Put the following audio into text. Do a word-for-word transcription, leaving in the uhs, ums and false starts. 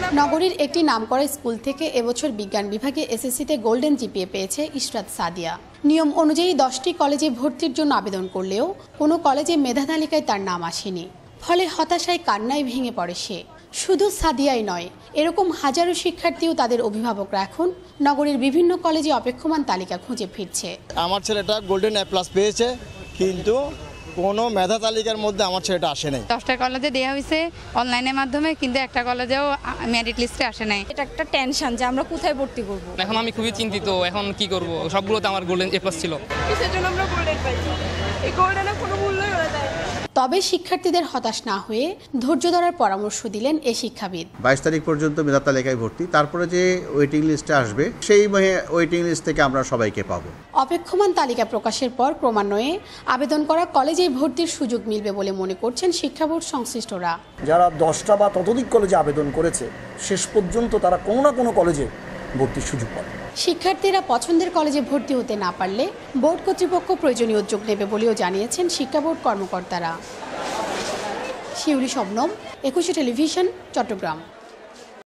নগরীর একটি নামকরা স্কুল থেকে এবছর বিজ্ঞান বিভাগে এসএসসিতে গোল্ডেন জিপিএ পেয়েছে ইশরাত সাদিয়া। নিয়ম অনুযায়ী দশটি কলেজে ভর্তির জন্য আবেদন করলেও কোনো কলেজে মেধা তালিকায় তার নাম আসেনি। ফলে হতাশায় কান্নায় ভেঙে পড়ে সে। শুধু সাদিয়াই নয়, এরকম হাজারো শিক্ষার্থীও তাদের অভিভাবকরা এখন নগরীর বিভিন্ন কলেজে অপেক্ষমান তালিকা খুঁজে ফিরছে। আমার ছেলেটা গোল্ডেন এ প্লাস পেয়েছে, কিন্তু কোনো মেধা তালিকার মধ্যে আমার ছেলেটা আসে নাই। দশটা কলেজে দেওয়া হয়েছে অনলাইনের মাধ্যমে, কিন্তু একটা কলেজেও মেরিট লিস্টে আসে নাই। এটা একটা টেনশন যে আমরা কোথায় ভর্তি করব। এখন আমি খুবই চিন্তিত, এখন কি করব? সবগুলোতে আমার গোল্ডেন এ প্লাস ছিল। কিসের জন্য আমরা গোল্ডেন পাইছি? এই গোল্ডেনের কোনো মূল্যই হয় না। তবে শিক্ষার্থীদের হতাশ না হয়ে ধৈর্য ধরার পরামর্শ দিলেন এই শিক্ষাবিদ। বাইশ তারিখ পর্যন্ত মেধা তালিকায় ভর্তি, তারপরে যে ওয়েটিং লিস্টে আসবে সেই ওয়েটিং লিস্ট থেকে আমরা সবাইকে পাবো। অপেক্ষমান তালিকা প্রকাশের পর ক্রমান্বয়ে আবেদন করা কলেজে ভর্তির সুযোগ মিলবে বলে মনে করছেন শিক্ষা বোর্ড সংশ্লিষ্টরা। যারা দশটা বা ততোধিক কলেজে আবেদন করেছে, শেষ পর্যন্ত তারা কোনো না কোনো কলেজে ভর্তির সুযোগ পাবে। শিক্ষার্থীরা পছন্দের কলেজে ভর্তি হতে না পারলে বোর্ড কর্তৃপক্ষ প্রয়োজনীয় উদ্যোগ নেবে বলেও জানিয়েছেন শিক্ষা বোর্ড কর্মকর্তারা। শিউলি শবনম, একুশে টেলিভিশন, চট্টগ্রাম।